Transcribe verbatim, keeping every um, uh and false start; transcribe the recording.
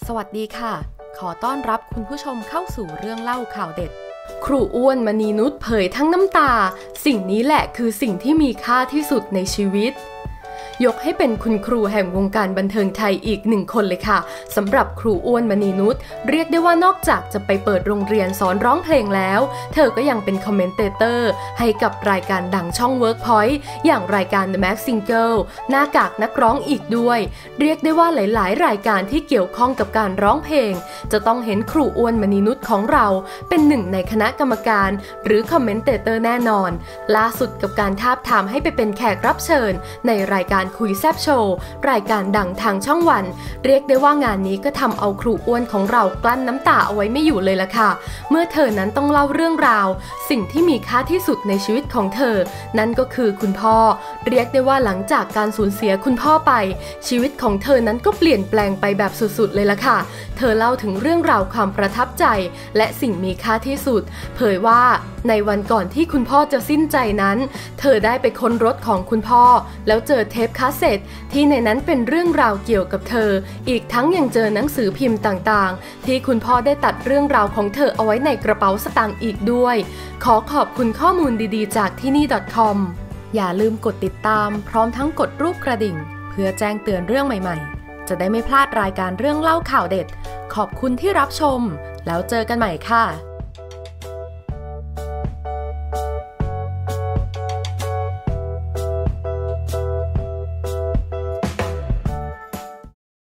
สวัสดีค่ะขอต้อนรับคุณผู้ชมเข้าสู่เรื่องเล่าข่าวเด็ดครูอ้วนมณีนุชเผยทั้งน้ำตาสิ่งนี้แหละคือสิ่งที่มีค่าที่สุดในชีวิตยกให้เป็นคุณครูแห่งวงการบันเทิงไทยอีกหนึ่งคนเลยค่ะสำหรับครูอ้วนมณีนุชเรียกได้ว่านอกจากจะไปเปิดโรงเรียนสอนร้องเพลงแล้วเธอก็ยังเป็นคอมเมนเตเตอร์ให้กับรายการดังช่อง Workpoint อย่างรายการ The Masked Singer หน้ากากนักร้องอีกด้วยเรียกได้ว่าหลายๆรายการที่เกี่ยวข้องกับการร้องเพลงจะต้องเห็นครูอ้วนมณีนุชของเราเป็นหนึ่งในคณะกรรมการหรือคอมเมนเตเตอร์แน่นอนล่าสุดกับการทาบทามให้ไปเป็นแขกรับเชิญในรายการคุยแซบโชว์รายการดังทางช่องวันเรียกได้ว่างานนี้ก็ทำเอาครูอ้วนของเรากลั้นน้ำตาเอาไว้ไม่อยู่เลยล่ะค่ะเมื่อเธอนั้นต้องเล่าเรื่องราวสิ่งที่มีค่าที่สุดในชีวิตของเธอนั่นก็คือคุณพ่อเรียกได้ว่าหลังจากการสูญเสียคุณพ่อไปชีวิตของเธอนั้นก็เปลี่ยนแปลงไปแบบสุดๆเลยล่ะค่ะเธอเล่าถึงเรื่องราวความประทับใจและสิ่งมีค่าที่สุดเผยว่าในวันก่อนที่คุณพ่อจะสิ้นใจนั้นเธอได้ไปค้นรถของคุณพ่อแล้วเจอเทปคาสเซ็ตที่ในนั้นเป็นเรื่องราวเกี่ยวกับเธออีกทั้งยังเจอหนังสือพิมพ์ต่างๆที่คุณพ่อได้ตัดเรื่องราวของเธอเอาไว้ในกระเป๋าสตางค์อีกด้วยขอขอบคุณข้อมูลดีๆจากที่นี่ .com อย่าลืมกดติดตามพร้อมทั้งกดรูปกระดิ่งเพื่อแจ้งเตือนเรื่องใหม่ๆจะได้ไม่พลาดรายการเรื่องเล่าข่าวเด็ดขอบคุณที่รับชมแล้วเจอกันใหม่ค่ะ